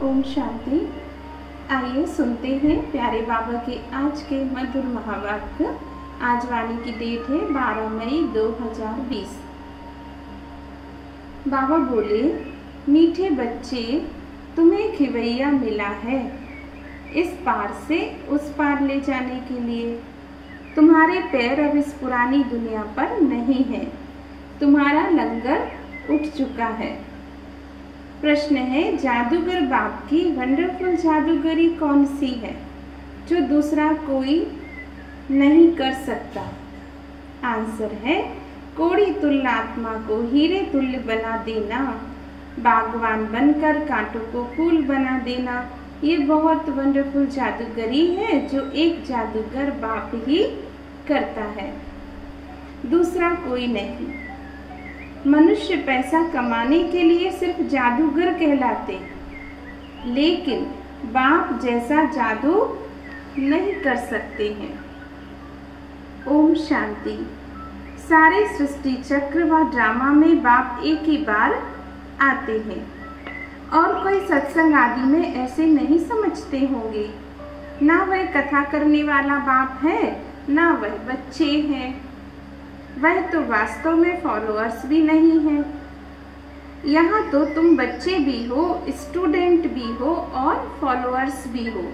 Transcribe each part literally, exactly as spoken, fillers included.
ओम शांति। आइए सुनते हैं प्यारे बाबा के आज के मधुर महावाक्य। आज वाणी की डेट है बारह मई दो हज़ार बीस। बाबा बोले, मीठे बच्चे, तुम्हें खिवैया मिला है इस पार से उस पार ले जाने के लिए। तुम्हारे पैर अब इस पुरानी दुनिया पर नहीं है, तुम्हारा लंगर उठ चुका है। प्रश्न है, जादूगर बाप की वंडरफुल जादूगरी कौन सी है जो दूसरा कोई नहीं कर सकता? आंसर है, कोड़ी तुल्य आत्मा को हीरे तुल्य बना देना, बागवान बनकर कांटों को फूल बना देना। ये बहुत वंडरफुल जादूगरी है जो एक जादूगर बाप ही करता है, दूसरा कोई नहीं। मनुष्य पैसा कमाने के लिए सिर्फ जादूगर कहलाते, लेकिन बाप जैसा जादू नहीं कर सकते हैं। ओम शांति। सारे सृष्टि चक्र व ड्रामा में बाप एक ही बार आते हैं और कोई सत्संग आदि में ऐसे नहीं समझते होंगे। ना वह कथा करने वाला बाप है, ना वह बच्चे हैं। वह तो वास्तव में फॉलोअर्स भी नहीं हैं। यहाँ तो तुम बच्चे भी हो, स्टूडेंट भी हो और फॉलोअर्स भी हो।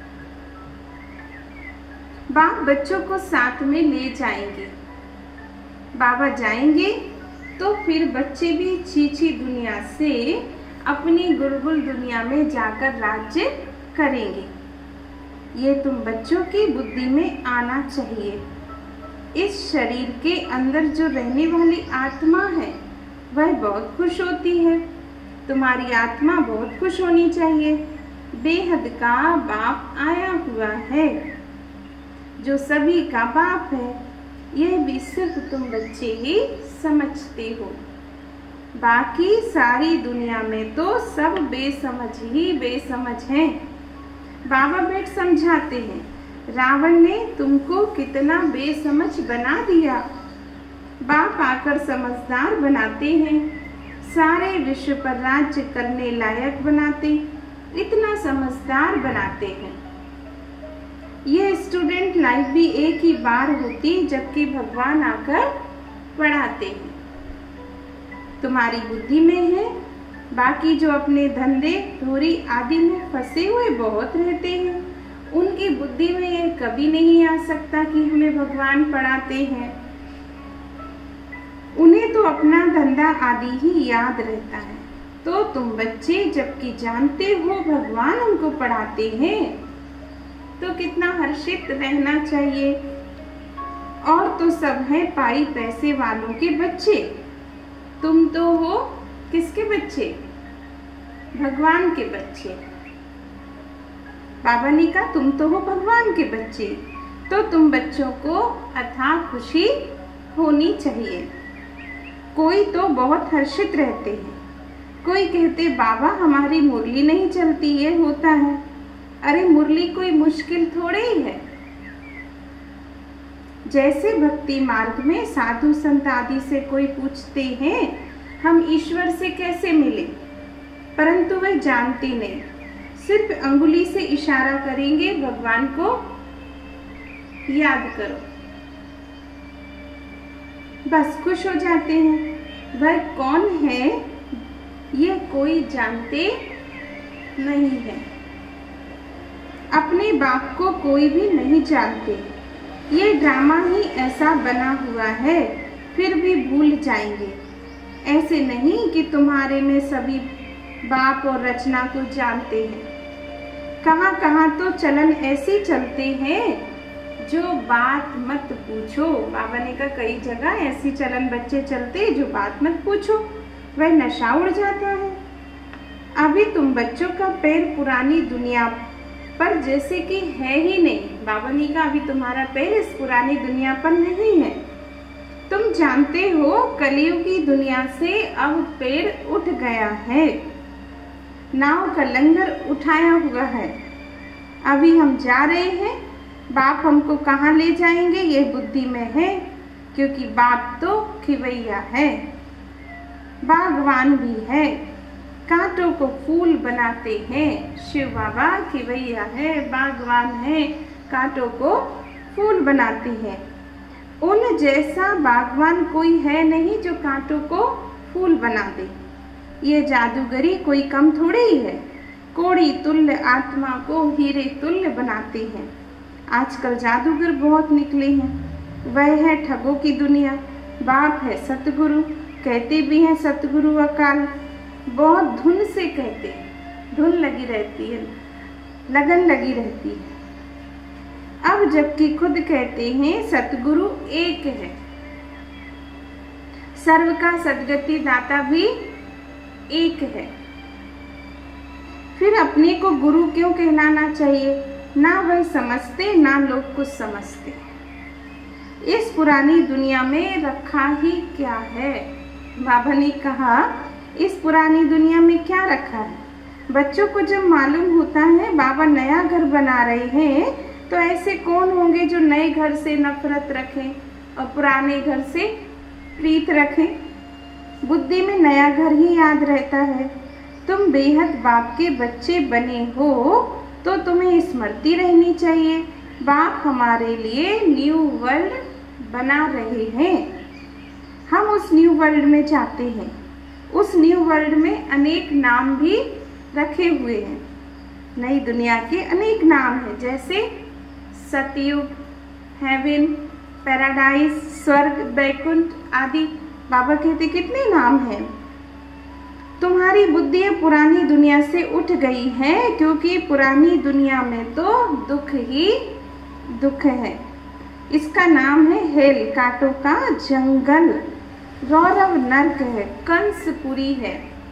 बाप बच्चों को साथ में ले जाएंगे। बाबा जाएंगे तो फिर बच्चे भी चीची दुनिया से अपनी गुलगुल दुनिया में जाकर राज्य करेंगे। ये तुम बच्चों की बुद्धि में आना चाहिए। इस शरीर के अंदर जो रहने वाली आत्मा है वह बहुत खुश होती है। तुम्हारी आत्मा बहुत खुश होनी चाहिए। बेहद का बाप आया हुआ है जो सभी का बाप है। यह भी सिर्फ तुम बच्चे ही समझते हो। बाकी सारी दुनिया में तो सब बेसमझ ही बेसमझ हैं। बाबा बैठ समझाते हैं, रावण ने तुमको कितना बेसमझ बना दिया। बाप आकर समझदार बनाते हैं, सारे विश्व पर राज्य करने लायक बनाते, इतना समझदार बनाते हैं। यह स्टूडेंट लाइफ भी एक ही बार होती जबकि भगवान आकर पढ़ाते हैं। तुम्हारी बुद्धि में है। बाकी जो अपने धंधे धोरी आदि में फंसे हुए बहुत रहते हैं, उनकी बुद्धि में ये कभी नहीं आ सकता कि हमें भगवान पढ़ाते हैं। उन्हें तो अपना धंधा आदि ही याद रहता है। तो तुम बच्चे जबकि जानते हो भगवान उनको पढ़ाते हैं तो कितना हर्षित रहना चाहिए। और तो सब है पाई पैसे वालों के बच्चे। तुम तो हो किसके बच्चे? भगवान के बच्चे। बाबा ने कहा तुम तो हो भगवान के बच्चे, तो तुम बच्चों को अथाह खुशी होनी चाहिए। कोई तो बहुत हर्षित रहते हैं, कोई कहते बाबा हमारी मुरली नहीं चलती, ये होता है। अरे मुरली कोई मुश्किल थोड़े ही है। जैसे भक्ति मार्ग में साधु संत आदि से कोई पूछते हैं हम ईश्वर से कैसे मिले, परंतु वे जानते नहीं, सिर्फ अंगुली से इशारा करेंगे भगवान को याद करो, बस खुश हो जाते हैं। वह कौन है ये कोई जानते नहीं है। अपने बाप को कोई भी नहीं जानते। ये ड्रामा ही ऐसा बना हुआ है, फिर भी भूल जाएंगे। ऐसे नहीं कि तुम्हारे में सभी बाप और रचना को जानते हैं। कहाँ कहाँ तो चलन ऐसे चलते हैं जो बात मत पूछो। बाबा ने कहा कई जगह ऐसी चलन बच्चे चलते जो बात मत पूछो, वह नशा उड़ जाता है। अभी तुम बच्चों का पैर पुरानी दुनिया पर जैसे कि है ही नहीं। बाबा ने कहा अभी तुम्हारा पैर इस पुरानी दुनिया पर नहीं है। तुम जानते हो कलियुगी दुनिया से अब पैर उठ गया है, नाव का लंगर उठाया हुआ है। अभी हम जा रहे हैं, बाप हमको कहाँ ले जाएंगे ये बुद्धि में है, क्योंकि बाप तो खिवैया है, बागवान भी है। कांटों को फूल बनाते हैं। शिव बाबा खिवैया है, बागवान है, कांटों को फूल बनाते हैं। उन जैसा बागवान कोई है नहीं जो कांटों को फूल बना दे। ये जादूगरी कोई कम थोड़ी ही है। कोड़ी तुल्य आत्मा को हीरे तुल्य बनाते हैं। आजकल जादूगर बहुत निकले हैं। वह है ठगों की दुनिया। बाप है सतगुरु, कहते भी हैं सतगुरु अकाल। बहुत धुन से कहते हैं, धुन लगी रहती है, लगन लगी रहती है। अब जबकि खुद कहते हैं सतगुरु एक है, सर्व का सदगति दाता भी एक है, फिर अपने को गुरु क्यों कहलाना चाहिए? ना वह समझते ना लोग कुछ समझते। इस पुरानी दुनिया में रखा ही क्या है? बाबा ने कहा इस पुरानी दुनिया में क्या रखा है? बच्चों को जब मालूम होता है बाबा नया घर बना रहे हैं, तो ऐसे कौन होंगे जो नए घर से नफरत रखें और पुराने घर से प्रीत रखें? बुद्धि में नया घर ही याद रहता है। तुम बेहद बाप के बच्चे बने हो तो तुम्हें स्मृति रहनी चाहिए, बाप हमारे लिए न्यू वर्ल्ड बना रहे हैं। हम उस न्यू वर्ल्ड में जाते हैं। उस न्यू वर्ल्ड में अनेक नाम भी रखे हुए हैं। नई दुनिया के अनेक नाम हैं, जैसे सतयुग, हेवन, पैराडाइज, स्वर्ग, बैकुंठ आदि। बाबा कहते कितने नाम हैं। तुम्हारी बुद्धि पुरानी दुनिया से उठ गई है, क्योंकि पुरानी दुनिया में तो दुख ही दुख है। इसका नाम है हेल, कांटों का जंगल, रौरव नर्क है, कंसपुरी है।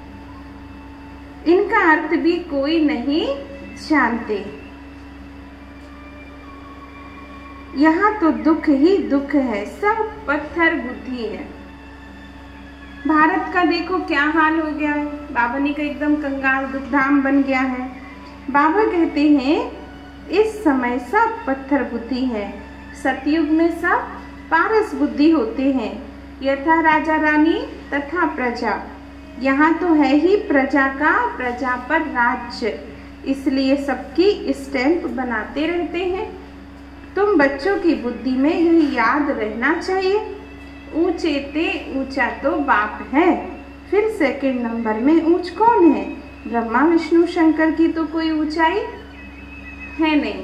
इनका अर्थ भी कोई नहीं जानते। यहाँ तो दुख ही दुख है, सब पत्थर बुद्धि है। भारत का देखो क्या हाल हो गया है। बाबा ने का एकदम कंगाल दुखधाम बन गया है। बाबा कहते हैं इस समय सब पत्थर बुद्धि है। सतयुग में सब पारस बुद्धि होते हैं, यथा राजा रानी तथा प्रजा। यहाँ तो है ही प्रजा का प्रजा पर राज्य, इसलिए सबकी स्टैंप बनाते रहते हैं। तुम बच्चों की बुद्धि में यही याद रहना चाहिए, ऊंचे ते ऊंचा तो बाप है। फिर सेकंड नंबर में ऊंच कौन है? ब्रह्मा विष्णु शंकर की तो कोई ऊंचाई है नहीं।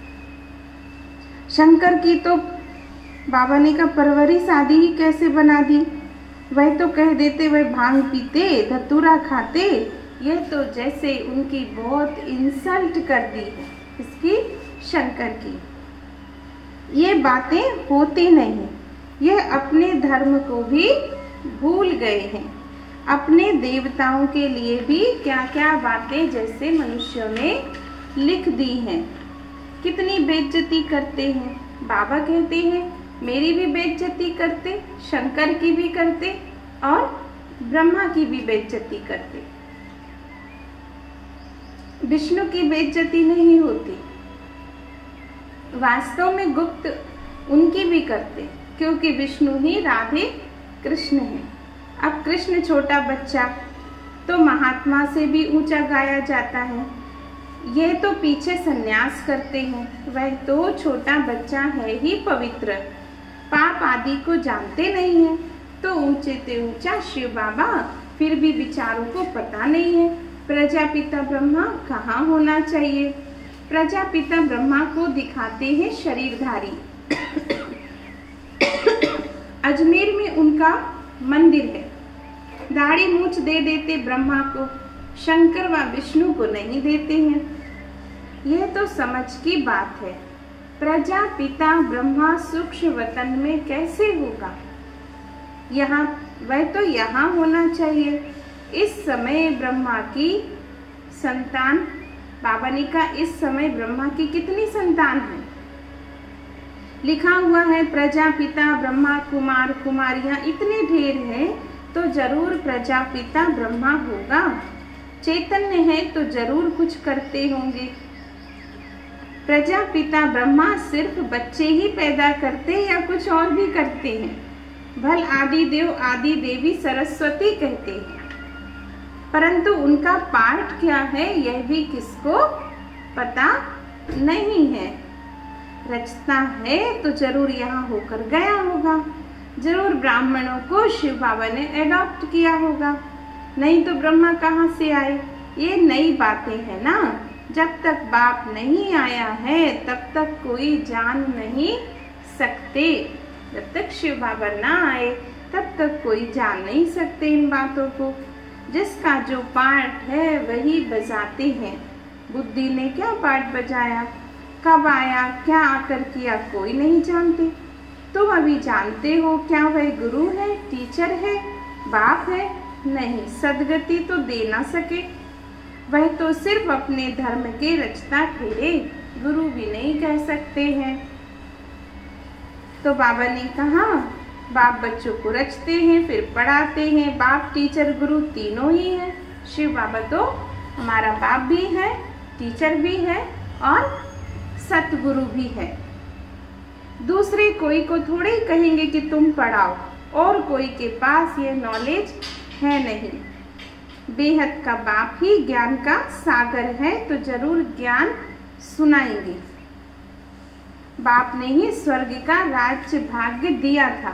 शंकर की तो बाबा ने का परवरिश आदि ही कैसे बना दी। वह तो कह देते वह भांग पीते, धतूरा खाते। यह तो जैसे उनकी बहुत इंसल्ट कर दी है इसकी, शंकर की। ये बातें होती नहीं। यह अपने धर्म को भी भूल गए हैं। अपने देवताओं के लिए भी क्या क्या बातें जैसे मनुष्यों ने लिख दी हैं। कितनी बेइज्जती करते हैं। बाबा कहते हैं मेरी भी बेइज्जती करते, शंकर की भी करते और ब्रह्मा की भी बेइज्जती करते। विष्णु की बेइज्जती नहीं होती। वास्तव में गुप्त उनकी भी करते, क्योंकि विष्णु ही राधे कृष्ण हैं। अब कृष्ण छोटा बच्चा तो महात्मा से भी ऊंचा गाया जाता है। यह तो पीछे सन्यास करते हैं, वह तो छोटा बच्चा है ही पवित्र, पाप आदि को जानते नहीं है। तो ऊंचे ते ऊंचा शिव बाबा, फिर भी विचारों को पता नहीं है प्रजापिता ब्रह्मा कहाँ होना चाहिए। प्रजापिता ब्रह्मा को दिखाते हैं शरीरधारी। अजमेर में उनका मंदिर है। दाढ़ी मूछ दे देते ब्रह्मा को, शंकर व विष्णु को नहीं देते हैं। यह तो समझ की बात है। प्रजापिता ब्रह्मा सूक्ष्म वतन में कैसे होगा? यहाँ, वह तो यहाँ होना चाहिए। इस समय ब्रह्मा की संतान, बाबा ने कहा इस समय ब्रह्मा की कितनी संतान है? लिखा हुआ है प्रजापिता ब्रह्मा कुमार कुमारियां इतने ढेर हैं, तो जरूर प्रजापिता ब्रह्मा होगा। चैतन्य है तो जरूर कुछ करते होंगे। प्रजापिता ब्रह्मा सिर्फ बच्चे ही पैदा करते या कुछ और भी करते हैं? भल आदि देव आदि देवी सरस्वती कहते हैं। परंतु उनका पार्ट क्या है यह भी किसको पता नहीं है। रचता है तो जरूर यहाँ होकर गया होगा, जरूर ब्राह्मणों को शिव बाबा ने एडॉप्ट किया होगा, नहीं तो ब्रह्मा कहाँ से आए। ये नई बातें हैं ना। जब तक बाप नहीं आया है तब तक कोई जान नहीं सकते। जब तक शिव बाबा ना आए तब तक कोई जान नहीं सकते इन बातों को। जिसका जो पार्ट है वही बजाते हैं। बुद्धि ने क्या पार्ट बजाया, कब आया, क्या आकर किया, कोई नहीं जानते। तुम अभी जानते हो क्या वह गुरु है, टीचर है, बाप है? नहीं, सदगति तो दे ना सके। वह तो सिर्फ अपने धर्म के रचता ठहरे, गुरु भी नहीं कह सकते हैं। तो बाबा ने कहा बाप बच्चों को रचते हैं फिर पढ़ाते हैं। बाप, टीचर, गुरु तीनों ही है। शिव बाबा तो हमारा बाप भी है, टीचर भी है और सतगुरु भी है। दूसरे कोई को थोड़े ही कहेंगे कि तुम पढ़ाओ, और कोई के पास ये नॉलेज है नहीं। बेहद का बाप ही ज्ञान का सागर है तो जरूर ज्ञान सुनाएंगे। बाप ने ही स्वर्ग का राज्य भाग्य दिया था।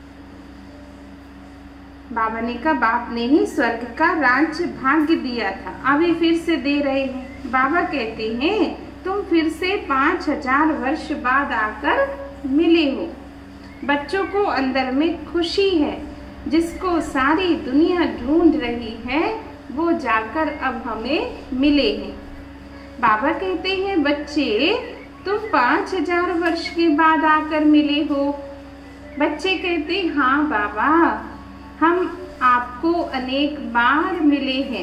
बाबा ने कहा बाप ने ही स्वर्ग का राज्य भाग्य दिया था, अभी फिर से दे रहे हैं। बाबा कहते हैं तुम फिर से पाँच हजार वर्ष बाद आकर मिले हो। बच्चों को अंदर में खुशी है, जिसको सारी दुनिया ढूंढ रही है वो जाकर अब हमें मिले हैं। बाबा कहते हैं बच्चे तुम पाँच हजार वर्ष के बाद आकर मिले हो। बच्चे कहते हाँ बाबा, हम आपको अनेक बार मिले हैं।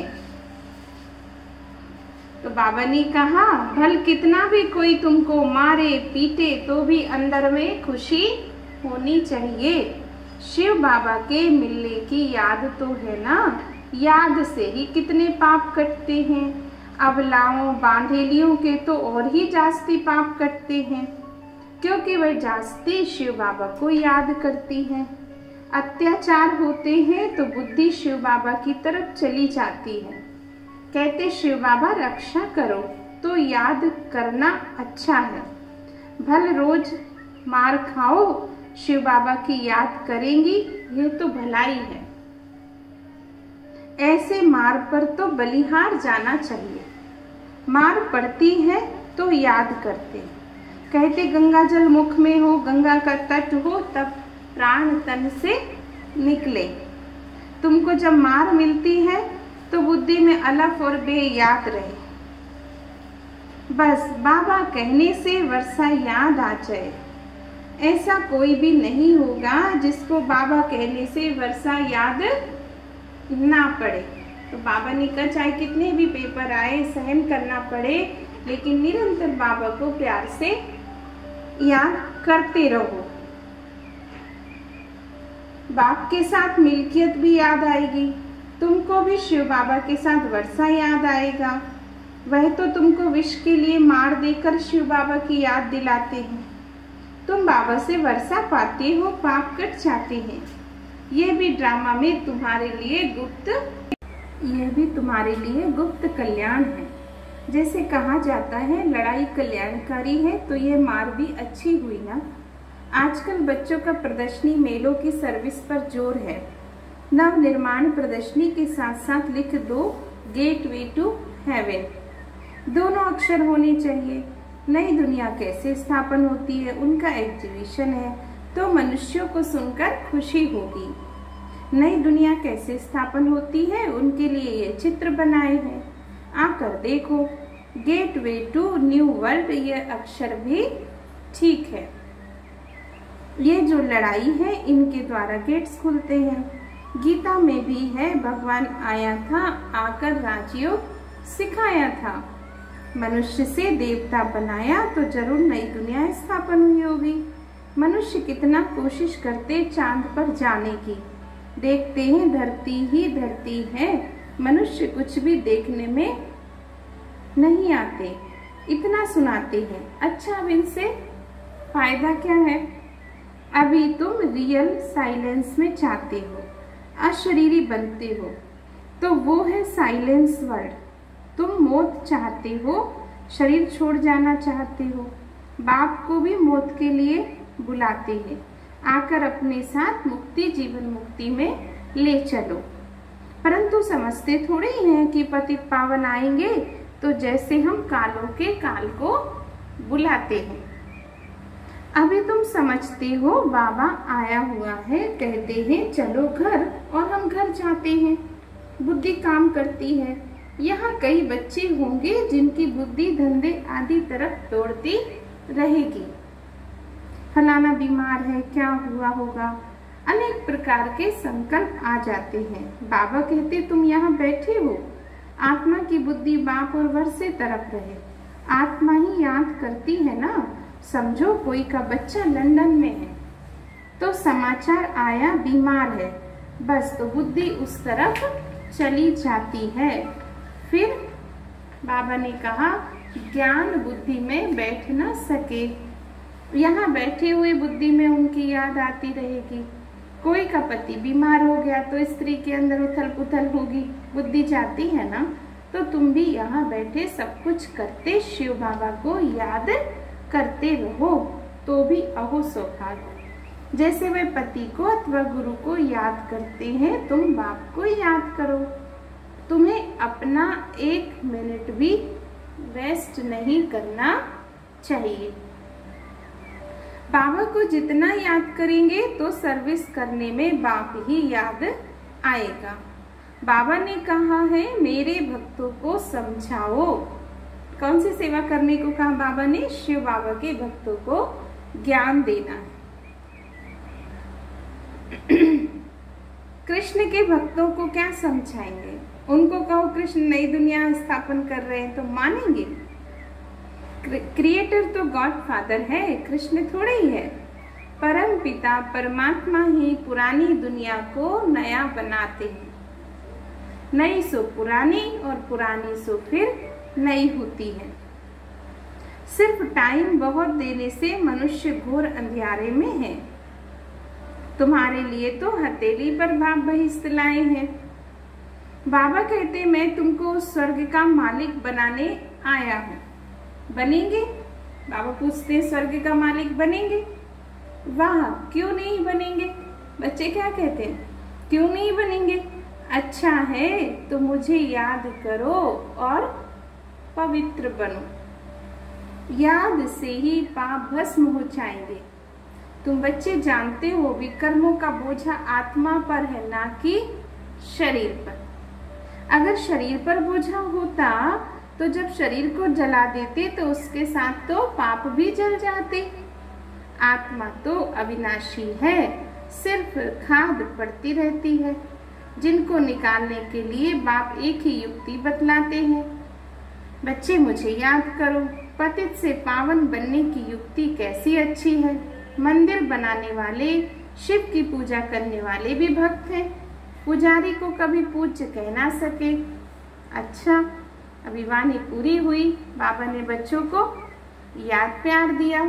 तो बाबा ने कहा भल कितना भी कोई तुमको मारे पीटे तो भी अंदर में खुशी होनी चाहिए। शिव बाबा के मिलने की याद तो है ना, याद से ही कितने पाप कटते हैं। अबलाओं बांधेलियों के तो और ही जास्ती पाप कटते हैं, क्योंकि वह जास्ती शिव बाबा को याद करती हैं। अत्याचार होते हैं तो बुद्धि शिव बाबा की तरफ चली जाती है। कहते शिव बाबा रक्षा करो, तो याद करना अच्छा है। भल रोज मार खाओ, शिव बाबा की याद करेंगी, ये तो भलाई है। ऐसे मार पर तो बलिहार जाना चाहिए। मार पड़ती है तो याद करते। कहते गंगा जल मुख में हो, गंगा का तट हो, तब प्राण तन से निकले। तुमको जब मार मिलती है तो बुद्धि में अलफ और बे याद रहे। बस बाबा कहने से वर्षा याद आ जाए। ऐसा कोई भी नहीं होगा जिसको बाबा कहने से वर्षा याद ना पड़े। तो बाबा ने कहा चाहे कितने भी पेपर आए, सहन करना पड़े, लेकिन निरंतर बाबा को प्यार से याद करते रहो। बाप के साथ मिल्कियत भी याद आएगी, तुमको भी शिव बाबा के साथ वर्षा याद आएगा। वह तो तुमको विष के लिए मार देकर शिव बाबा की याद दिलाते हैं। तुम बाबा से वर्षा पाते हो, पाप कट जाते हैं। ये भी ड्रामा में तुम्हारे लिए गुप्त यह भी तुम्हारे लिए गुप्त कल्याण है। जैसे कहा जाता है लड़ाई कल्याणकारी है, तो ये मार भी अच्छी हुई ना। आजकल बच्चों का प्रदर्शनी मेलों की सर्विस पर जोर है। नव निर्माण प्रदर्शनी के साथ साथ लिख दो गेट वे टू हेवन। दोनों अक्षर होने चाहिए। नई दुनिया कैसे स्थापन होती है, उनका एग्जीबिशन है, तो मनुष्यों को सुनकर खुशी होगी। नई दुनिया कैसे स्थापन होती है, उनके लिए ये चित्र बनाए हैं, आकर देखो। Gateway to new world, ये अक्षर भी ठीक है। ये जो लड़ाई है, इनके द्वारा गेट्स खुलते हैं। गीता में भी है भगवान आया था, आकर राजयोग सिखाया था। मनुष्य से देवता बनाया तो जरूर नई दुनिया स्थापन हुई होगी। मनुष्य कितना कोशिश करते चांद पर जाने की, देखते हैं धरती ही धरती है। मनुष्य कुछ भी देखने में नहीं आते, इतना सुनाते हैं। अच्छा, अब इनसे फायदा क्या है? अभी तुम रियल साइलेंस में चाहते हो, अशरीरी बनते हो, तो वो है साइलेंस वर्ड। तुम मौत चाहते हो, शरीर छोड़ जाना चाहते हो, बाप को भी मौत के लिए बुलाते हैं, आकर अपने साथ मुक्ति जीवन मुक्ति में ले चलो। परंतु समझते थोड़े ही हैं कि पतित पावन आएंगे तो जैसे हम कालों के काल को बुलाते हैं। अभी तुम समझते हो बाबा आया हुआ है, कहते हैं चलो घर, और हम घर जाते हैं। बुद्धि काम करती है। यहाँ कई बच्चे होंगे जिनकी बुद्धि धंधे आदि तरफ दौड़ती रहेगी। फलाना बीमार है, क्या हुआ होगा, अनेक प्रकार के संकल्प आ जाते हैं। बाबा कहते तुम यहाँ बैठे हो, आत्मा की बुद्धि बाप और वर से तरफ रहे। आत्मा ही याद करती है ना। समझो कोई का बच्चा लंदन में है तो समाचार आया बीमार है, बस तो बुद्धि उस तरफ चली जाती है। फिर बाबा ने कहा ज्ञान बुद्धि में बैठ ना सके, यहाँ बैठे हुए बुद्धि में उनकी याद आती रहेगी। कोई का पति बीमार हो गया तो स्त्री के अंदर उथल पुथल होगी, बुद्धि जाती है ना। तो तुम भी यहाँ बैठे सब कुछ करते शिव बाबा को याद करते रहो, तो भी अहो सौभाग्य। जैसे वे पति को अथवा गुरु को याद करते हैं, तुम बाप को याद करो। तुम्हें अपना एक मिनट भी वेस्ट नहीं करना चाहिए। बाबा को जितना याद करेंगे तो सर्विस करने में बाप ही याद आएगा। बाबा ने कहा है मेरे भक्तों को समझाओ। कौन सी सेवा करने को कहा बाबा ने? शिव बाबा के भक्तों को ज्ञान देना है। कृष्ण के भक्तों को क्या समझाएंगे? उनको कहो कृष्ण नई दुनिया स्थापन कर रहे हैं तो मानेंगे? क्रिएटर तो गॉड फादर है, कृष्ण थोड़े ही है। परम पिता परमात्मा ही पुरानी दुनिया को नया बनाते हैं। नई सो पुरानी और पुरानी सो फिर नई होती है। सिर्फ टाइम बहुत देने से मनुष्य घोर अंधियारे में है। तुम्हारे लिए तो हथेली पर बाप बहिष्ठ लाए हैं। बाबा कहते मैं तुमको स्वर्ग का मालिक बनाने आया हूँ। बनेंगे? बाबा पूछते स्वर्ग का मालिक बनेंगे? वाह, क्यों नहीं बनेंगे? बच्चे क्या कहते हैं, क्यों नहीं बनेंगे? अच्छा है तो मुझे याद करो और पवित्र बनो। याद से ही पाप भस्म हो जाएंगे। तुम बच्चे जानते हो विकर्मों का बोझा आत्मा पर है, ना कि शरीर पर। अगर शरीर पर बोझा होता तो जब शरीर को जला देते तो उसके साथ तो पाप भी जल जाते। आत्मा तो अविनाशी है, सिर्फ खाद पड़ती रहती है, जिनको निकालने के लिए बाप एक ही युक्ति बतलाते हैं। बच्चे मुझे याद करो, पतित से पावन बनने की युक्ति कैसी अच्छी है। मंदिर बनाने वाले, शिव की पूजा करने वाले भी भक्त हैं। पुजारी को कभी पूज्य कह ना सके। अच्छा, अभी वाणी पूरी हुई। बाबा ने बच्चों को याद प्यार दिया।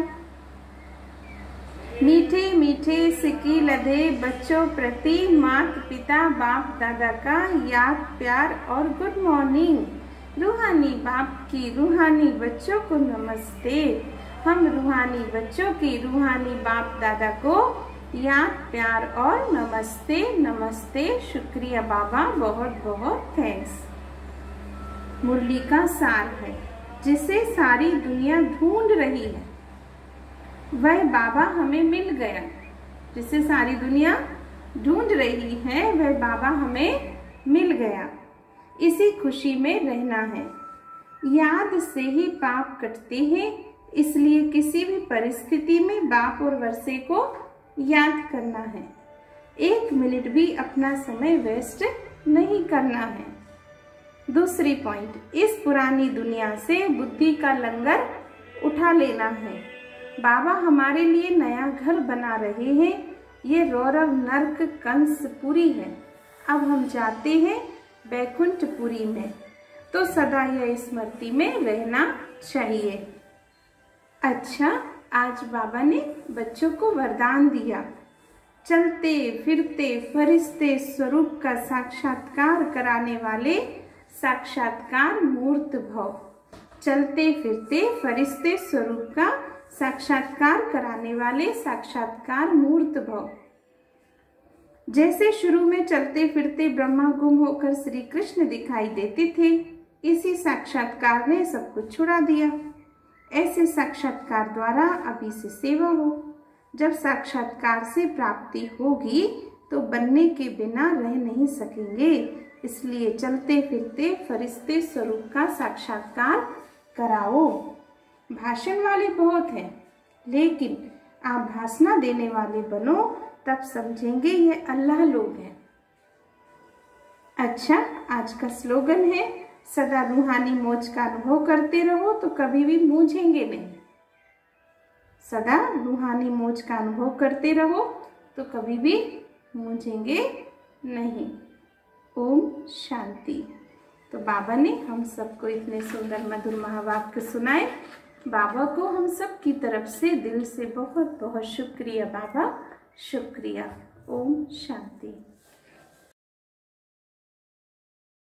मीठे मीठे सिक्की लदे बच्चों प्रति माता पिता बाप दादा का याद प्यार और गुड मॉर्निंग। रूहानी बाप की रूहानी बच्चों को नमस्ते। हम रूहानी बच्चों की रूहानी बाप दादा को याद प्यार और नमस्ते नमस्ते। शुक्रिया बाबा, बहुत बहुत थैंक्स। मुरली का सार है जिसे सारी दुनिया ढूंढ रही है, वह बाबा हमें मिल गया। जिसे सारी दुनिया ढूंढ रही है वह बाबा हमें मिल गया। इसी खुशी में रहना है। याद से ही पाप कटते हैं, इसलिए किसी भी परिस्थिति में बाप और वर्षे को याद करना है। एक मिनट भी अपना समय वेस्ट नहीं करना है। दूसरी पॉइंट, इस पुरानी दुनिया से बुद्धि का लंगर उठा लेना है। बाबा हमारे लिए नया घर बना रहे हैं। ये रौरव नर्क कंसपुरी है। अब हम जाते हैं बैकुंठपुरी में, तो सदा यह स्मृति में रहना चाहिए। अच्छा, आज बाबा ने बच्चों को वरदान दिया। चलते फिरते फरिश्ते स्वरूप का साक्षात्कार कराने वाले साक्षात्कार मूर्त भव। चलते फिरते फरिश्ते स्वरूप का साक्षात्कार कराने वाले साक्षात्कार मूर्त भव। जैसे शुरू में चलते फिरते ब्रह्मा गुम होकर श्री कृष्ण दिखाई देते थे, इसी साक्षात्कार ने सब कुछ छुड़ा दिया। ऐसे साक्षात्कार द्वारा अभी से सेवा हो। जब साक्षात्कार से प्राप्ति होगी तो बनने के बिना रह नहीं सकेंगे। इसलिए चलते फिरते फरिश्ते स्वरूप का साक्षात्कार कराओ। भाषण वाले बहुत हैं, लेकिन आप भाषण देने वाले बनो, तब समझेंगे ये अल्लाह लोग हैं। अच्छा, आज का स्लोगन है, सदा रूहानी मौज का अनुभव करते रहो तो कभी भी मूझेंगे नहीं। सदा रूहानी मौज का अनुभव करते रहो तो कभी भी मूझेंगे नहीं। ओम शांति। तो बाबा ने हम सबको इतने सुंदर मधुर महावाक्य सुनाए। बाबा को हम सब की तरफ से दिल से बहुत बहुत शुक्रिया बाबा, शुक्रिया। ओम शांति।